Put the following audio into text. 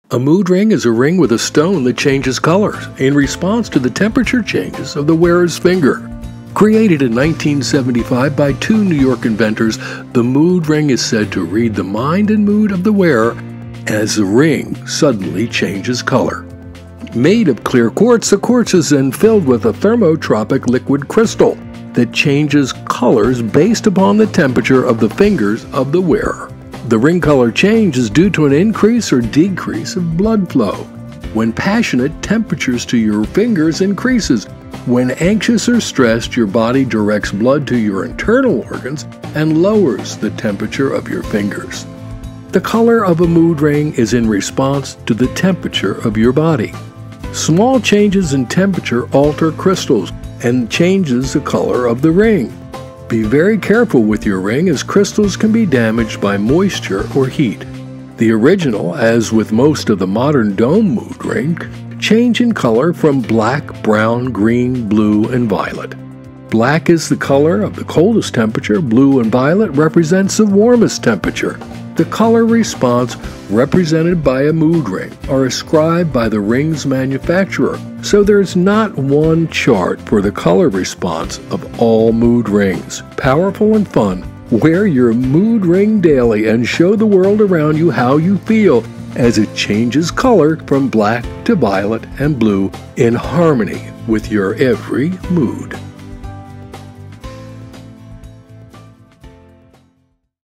A mood ring is a ring with a stone that changes colors in response to the temperature changes of the wearer's finger. Created in 1975 by two New York inventors, the mood ring is said to read the mind and mood of the wearer as the ring suddenly changes color. Made of clear quartz, the quartz is then filled with a thermotropic liquid crystal that changes colors based upon the temperature of the fingers of the wearer. The ring color change is due to an increase or decrease of blood flow. When passionate, temperatures to your fingers increases. When anxious or stressed, your body directs blood to your internal organs and lowers the temperature of your fingers. The color of a mood ring is in response to the temperature of your body. Small changes in temperature alter crystals and changes the color of the ring. Be very careful with your ring, as crystals can be damaged by moisture or heat. The original, as with most of the modern dome mood ring, change in color from black, brown, green, blue, and violet. Black is the color of the coldest temperature. Blue and violet represents the warmest temperature. The color response represented by a mood ring are ascribed by the ring's manufacturer, so there's not one chart for the color response of all mood rings. Powerful and fun, wear your mood ring daily and show the world around you how you feel as it changes color from black to violet and blue in harmony with your every mood.